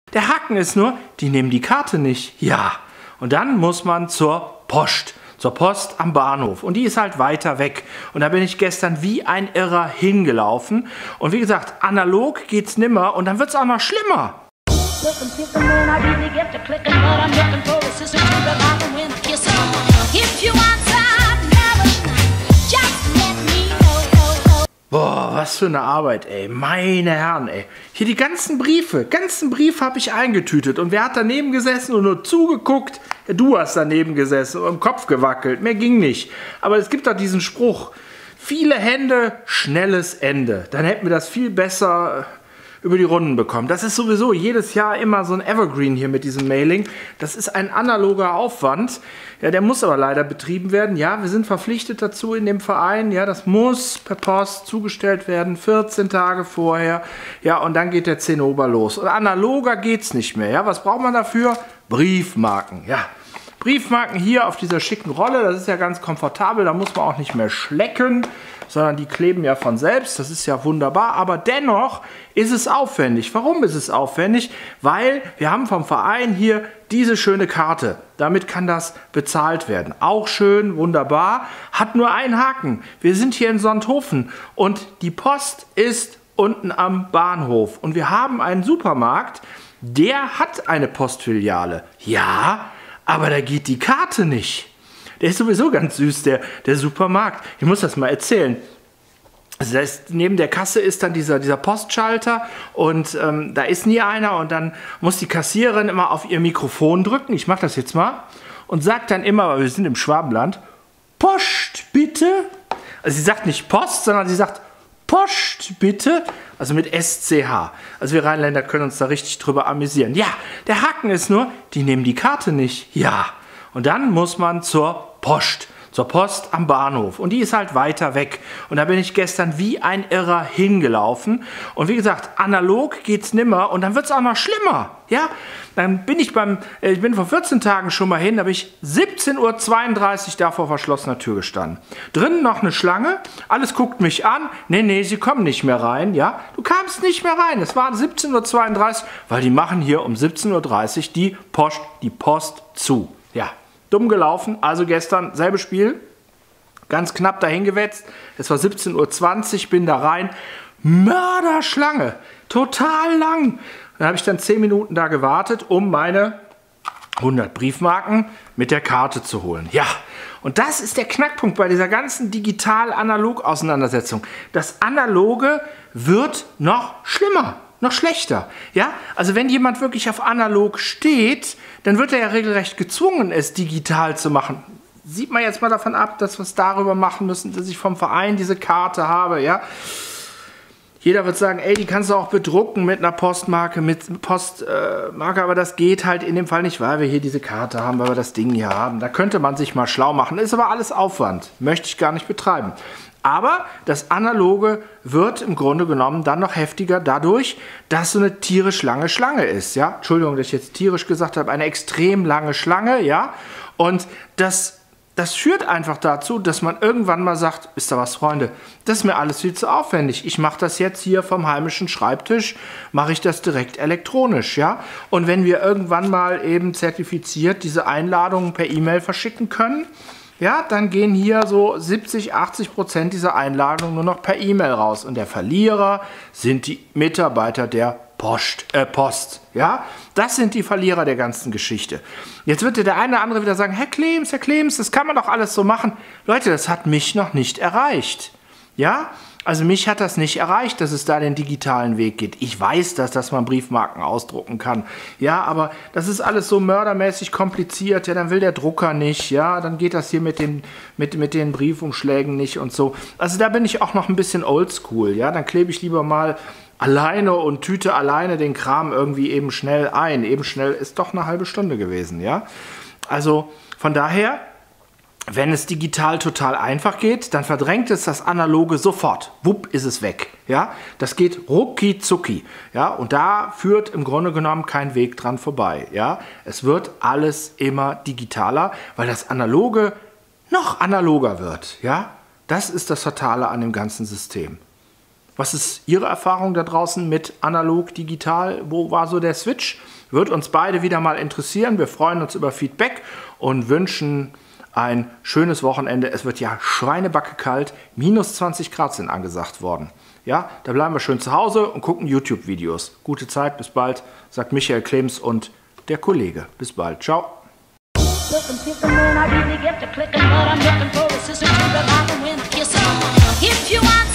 Der Haken ist nur, die nehmen die Karte nicht. Ja, und dann muss man zur Post am Bahnhof. Und die ist halt weiter weg. Und da bin ich gestern wie ein Irrer hingelaufen. Und wie gesagt, analog geht's nimmer und dann wird's auch noch schlimmer. Boah, was für eine Arbeit, ey. Meine Herren, ey. Hier die ganzen Briefe habe ich eingetütet. Und wer hat daneben gesessen und nur zugeguckt? Ja, du hast daneben gesessen und im Kopf gewackelt. Mehr ging nicht. Aber es gibt doch diesen Spruch. Viele Hände, schnelles Ende. Dann hätten wir das viel besser über die Runden bekommen. Das ist sowieso jedes Jahr immer so ein Evergreen hier mit diesem Mailing. Das ist ein analoger Aufwand. Ja, der muss aber leider betrieben werden. Ja, wir sind verpflichtet dazu in dem Verein. Ja, das muss per Post zugestellt werden, 14 Tage vorher. Ja, und dann geht der Zinnober los. Und analoger geht's nicht mehr. Ja, was braucht man dafür? Briefmarken. Ja, Briefmarken hier auf dieser schicken Rolle. Das ist ja ganz komfortabel. Da muss man auch nicht mehr schlecken, sondern die kleben ja von selbst. Das ist ja wunderbar, aber dennoch ist es aufwendig. Warum ist es aufwendig? Weil wir haben vom Verein hier diese schöne Karte. Damit kann das bezahlt werden. Auch schön, wunderbar, hat nur einen Haken. Wir sind hier in Sonthofen und die Post ist unten am Bahnhof. Und wir haben einen Supermarkt, der hat eine Postfiliale. Ja, aber da geht die Karte nicht. Der ist sowieso ganz süß, der Supermarkt. Ich muss das mal erzählen. Also da ist, neben der Kasse ist dann dieser Postschalter und da ist nie einer und dann muss die Kassiererin immer auf ihr Mikrofon drücken. Ich mache das jetzt mal und sagt dann immer, weil wir sind im Schwabenland, Post bitte. Also sie sagt nicht Post, sondern sie sagt Post bitte. Also mit SCH. Also wir Rheinländer können uns da richtig drüber amüsieren. Ja, der Haken ist nur, die nehmen die Karte nicht. Ja. Und dann muss man zur Post am Bahnhof. Und die ist halt weiter weg. Und da bin ich gestern wie ein Irrer hingelaufen. Und wie gesagt, analog geht's nimmer und dann wird's auch noch schlimmer. Ja, dann bin ich bin vor 14 Tagen schon mal hin, da habe ich 17:32 Uhr da vor verschlossener Tür gestanden. Drinnen noch eine Schlange, alles guckt mich an. Nee, sie kommen nicht mehr rein. Ja, du kamst nicht mehr rein. Es war 17:32 Uhr, weil die machen hier um 17:30 Uhr die Post zu. Ja, dumm gelaufen. Also gestern selbe Spiel. Ganz knapp dahin gewetzt. Es war 17:20 Uhr, bin da rein. Mörderschlange. Total lang. Dann habe ich dann 10 Minuten da gewartet, um meine 100 Briefmarken mit der Karte zu holen. Ja, und das ist der Knackpunkt bei dieser ganzen Digital-Analog-Auseinandersetzung. Das Analoge wird noch schlimmer. Noch schlechter, ja? Also wenn jemand wirklich auf analog steht, dann wird er ja regelrecht gezwungen, es digital zu machen. Sieht man jetzt mal davon ab, dass wir es darüber machen müssen, dass ich vom Verein diese Karte habe, ja? Jeder wird sagen, ey, die kannst du auch bedrucken mit einer Postmarke, aber das geht halt in dem Fall nicht, weil wir hier diese Karte haben, weil wir das Ding hier haben. Da könnte man sich mal schlau machen, ist aber alles Aufwand, möchte ich gar nicht betreiben. Aber das Analoge wird im Grunde genommen dann noch heftiger dadurch, dass so eine tierisch lange Schlange ist. Ja? Entschuldigung, dass ich jetzt tierisch gesagt habe, eine extrem lange Schlange. Ja? Und das führt einfach dazu, dass man irgendwann mal sagt, wisst ihr was, Freunde, das ist mir alles viel zu aufwendig. Ich mache das jetzt hier vom heimischen Schreibtisch, mache ich das direkt elektronisch. Ja? Und wenn wir irgendwann mal eben zertifiziert diese Einladungen per E-Mail verschicken können, ja, dann gehen hier so 70–80% dieser Einladungen nur noch per E-Mail raus. Und der Verlierer sind die Mitarbeiter der Post. Ja, das sind die Verlierer der ganzen Geschichte. Jetzt wird der eine oder andere wieder sagen, Herr Clems, das kann man doch alles so machen. Leute, das hat mich noch nicht erreicht. Ja, also mich hat das nicht erreicht, dass es da den digitalen Weg geht. Ich weiß, dass man Briefmarken ausdrucken kann. Ja, aber das ist alles so mördermäßig kompliziert. Ja, dann will der Drucker nicht. Ja, dann geht das hier mit den Briefumschlägen nicht und so. Also da bin ich auch noch ein bisschen oldschool. Ja, dann klebe ich lieber mal alleine und tüte alleine den Kram irgendwie eben schnell ein. Eben schnell ist doch eine halbe Stunde gewesen. Ja, also von daher, wenn es digital total einfach geht, dann verdrängt es das Analoge sofort. Wupp, ist es weg. Ja, das geht rucki zucki. Ja, und da führt im Grunde genommen kein Weg dran vorbei. Ja, es wird alles immer digitaler, weil das Analoge noch analoger wird. Ja, das ist das Fatale an dem ganzen System. Was ist Ihre Erfahrung da draußen mit analog, digital? Wo war so der Switch? Wird uns beide wieder mal interessieren. Wir freuen uns über Feedback und wünschen ein schönes Wochenende. Es wird ja schweinebacke kalt. Minus 20 Grad sind angesagt worden. Ja, da bleiben wir schön zu Hause und gucken YouTube-Videos. Gute Zeit, bis bald, sagt Michael Klems und der Kollege. Bis bald, ciao. If you want